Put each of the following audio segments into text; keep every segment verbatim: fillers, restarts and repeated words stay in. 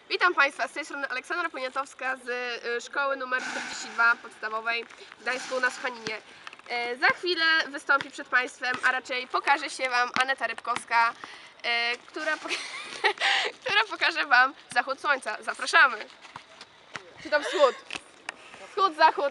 Witam Państwa, z tej strony Aleksandra Poniatowska z szkoły numer czterdzieści dwa podstawowej w Gdańsku na Schaninie. Za chwilę wystąpi przed Państwem, a raczej pokaże się Wam Aneta Rybkowska, która, poka która pokaże Wam zachód słońca. Zapraszamy! Czy tam wschód? Wschód, zachód.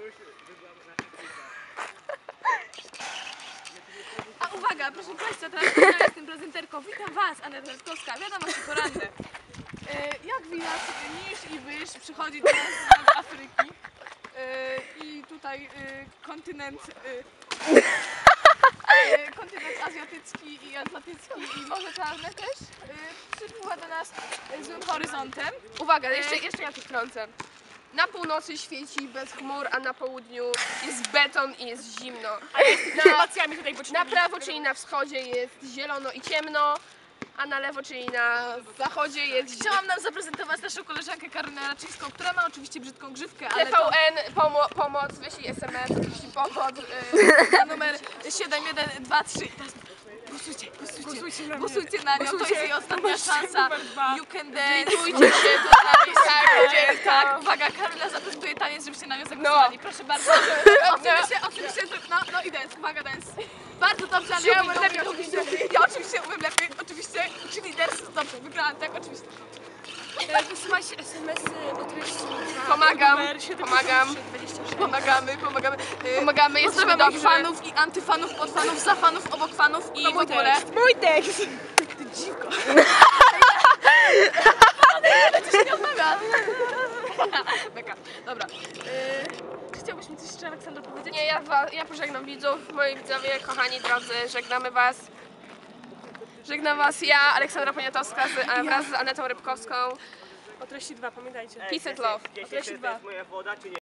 A uwaga, proszę Państwa, teraz ja jestem prezenterką. Witam Was, Aneta Rybkowska. Wiadomości poranne. E, jak widać, niż i wyż przychodzi do nas z Afryki. E, I tutaj e, kontynent, e, e, kontynent azjatycki i atlantycki i Morze Czarne też e, przypływa do nas e, złym horyzontem. Uwaga, jeszcze, jeszcze ja tu wtrącę. Na północy świeci bez chmur, a na południu jest beton i jest zimno. A jest informacjami tutaj na prawo, czyli na wschodzie jest zielono i ciemno, a na lewo, czyli na zachodzie jest... Chciałam nam zaprezentować naszą koleżankę Karolinę Raczyńską, która ma oczywiście brzydką grzywkę, ale T to... V N, pomo pomoc, wyślij S M S, jeśli pomoc. Na numer siedem jeden dwa trzy. Głosujcie, głosujcie, głosujcie na, głosujcie na nią, to jest jej ostatnia szansa. You can dance. Zlitujcie się tutaj, tak, Tak, uwaga, Karolina zaprezentuje taniec, żebyście na nią zagłosowali. Proszę bardzo. Oczywiście, oczywiście, no, no i dance, uwaga, dance. Bardzo dobrze, ale ja umiem lepiej. Oczywiście, ja oczywiście umiem lepiej, oczywiście, czyli dance, dobrze, wygrałam, tak, oczywiście. Wysyłajcie S M S-y o treści Pomagam, pomagam, pomagamy, pomagamy, pomagamy, jest Pozdrawiam moich dobrze. fanów i antyfanów, podfanów, za fanów, obok fanów i w ogóle. Mój tekst! Ty dziwko. To się nie odmawia. Beka, dobra. Yy, chciałbyś mi coś jeszcze, Aleksandra, powiedzieć? Nie, ja, wa- ja pożegnam widzów, moi widzowie, kochani drodzy, żegnamy Was. Żegnam Was ja, Aleksandra Poniatowska, z, a, wraz z Anetą Rybkowską. O treści dwa, pamiętajcie. Peace and love. O treści dwa. Moja woda, czy nie?